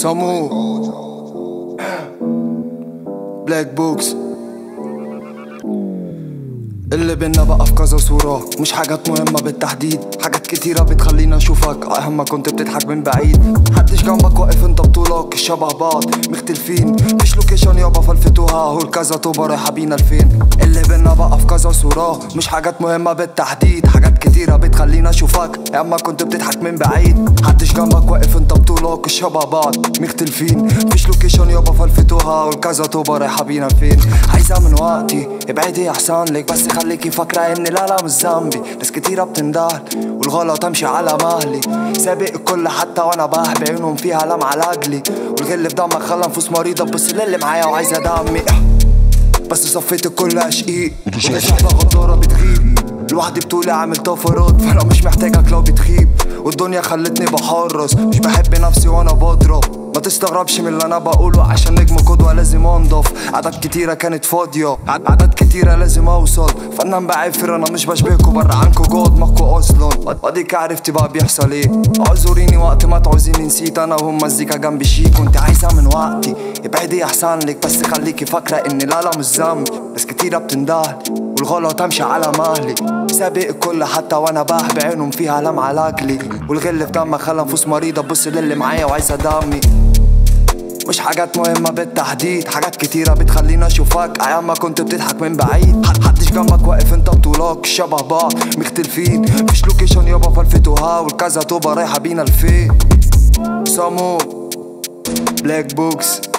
سامو بلاك بوكس. اللي بينا بقى في كذا صورة، مش حاجات مهمة بالتحديد، حاجات كتيرة بتخلينا اشوفك اهم كنت بتضحك من بعيد. محدش جنبك واقف انت بطولك، الشبه بعض مختلفين، مفيش لوكيشن يابا فلفتوها هول كذا طوبة رايحة بينا لفين. اللي بينا بقى في كذا صورة، مش حاجات مهمة بالتحديد، حاجات كتيرة بتخلينا اشوفك اما كنت بتضحك من بعيد. محدش جنبك واقف انت بطولك، الشبه بعض مختلفين، مفيش لوكيشن يابا فلفتوها هول كذا طوبة رايحة بينا لفين. عايزة من وقتي ابعدي احسن لك، بس خليكي فاكرة ان لا مش ذنبي، ناس كتيرة بتندهل والغلط امشي على مهلي، سابق الكل حتى وانا باه بعينهم فيها لمعة لاجلي، والغل في دمك خلى نفوس مريضة تبص للي معايا وعايزة دمي، بس صفيت الكل اشقيق وشحنة غدارة بتغيب، لوحدي بطولي عامل طفرات فانا مش محتاجك لو بتخيب، والدنيا خلتني بحرص مش بحب نفسي وانا بضرب. ما تستغربش من اللي انا بقوله عشان نجم قدوة لازم انضف، عدد كتيرة كانت فاضية عدد كتيرة لازم اوصل، فنان بعافر انا مش بشبهكوا برا عنكوا جوه دماغكوا اصلا. اديك عرفتي بقى بيحصل ايه، اعذريني وقت ما تعوزيني نسيت انا وهم مزيكا جنبي شيك. كنت عايزة من وقتي ابعدي احسن لك، بس خليكي فاكرة ان لا مش ذنبي، ناس كتيرة بتندهل والغلط امشي على مهلي، سابق الكل حتى وانا باه بعينهم فيها لمعة لاجلي، والغل في دمك خلى نفوس مريضة تبص للي معايا وعايزة دمي. مش حاجات مهمة بالتحديد، حاجات كتيرة بتخلينا اشوفك ايام ما كنت بتضحك من بعيد. محدش جنبك واقف انت بطولك، شبه بعض مختلفين، مفيش لوكيشن يابا فلفتوها والكذا طوبة رايحة بينا لفين. سامو بلاك بوكس.